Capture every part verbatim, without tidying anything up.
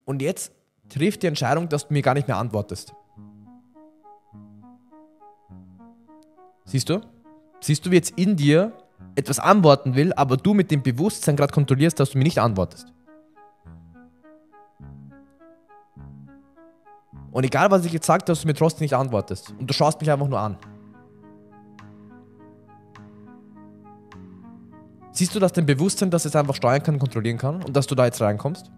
Und jetzt trifft die Entscheidung, dass du mir gar nicht mehr antwortest. Siehst du? Siehst du, wie jetzt in dir etwas antworten will, aber du mit dem Bewusstsein gerade kontrollierst, dass du mir nicht antwortest. Und egal, was ich jetzt sage, dass du mir trotzdem nicht antwortest. Und du schaust mich einfach nur an. Siehst du, dass dein Bewusstsein das jetzt einfach steuern kann, kontrollieren kann und dass du da jetzt reinkommst?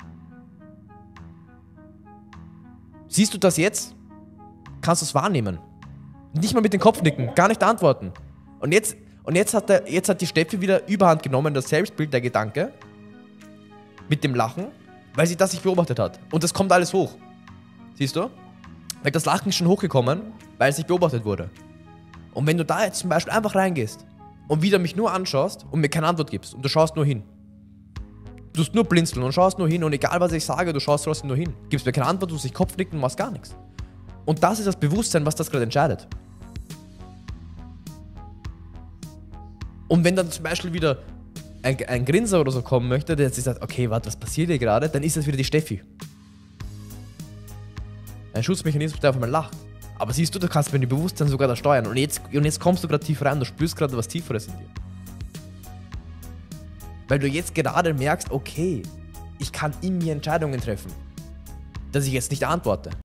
Siehst du das jetzt? Kannst du es wahrnehmen. Nicht mal mit dem Kopf nicken, gar nicht antworten. Und jetzt, und jetzt, hat, der, jetzt hat die Steffi wieder Überhand genommen, das Selbstbild, der Gedanke, mit dem Lachen, weil sie das nicht beobachtet hat. Und das kommt alles hoch. Siehst du? Weil das Lachen ist schon hochgekommen, weil es nicht beobachtet wurde. Und wenn du da jetzt zum Beispiel einfach reingehst und wieder mich nur anschaust und mir keine Antwort gibst und du schaust nur hin. Du tust nur blinzeln und schaust nur hin und egal was ich sage, du schaust trotzdem nur hin. Gibst mir keine Antwort, du tust dich Kopfnicken und machst gar nichts. Und das ist das Bewusstsein, was das gerade entscheidet. Und wenn dann zum Beispiel wieder ein, ein Grinser oder so kommen möchte, der jetzt sagt, okay, warte, was passiert hier gerade, dann ist das wieder die Steffi. Ein Schutzmechanismus, der auf einmal lacht. Aber siehst du, du kannst mit dem Bewusstsein sogar da steuern. Und jetzt, und jetzt kommst du gerade tief rein, du spürst gerade was Tieferes in dir. Weil du jetzt gerade merkst, okay, ich kann in mir Entscheidungen treffen, dass ich jetzt nicht antworte.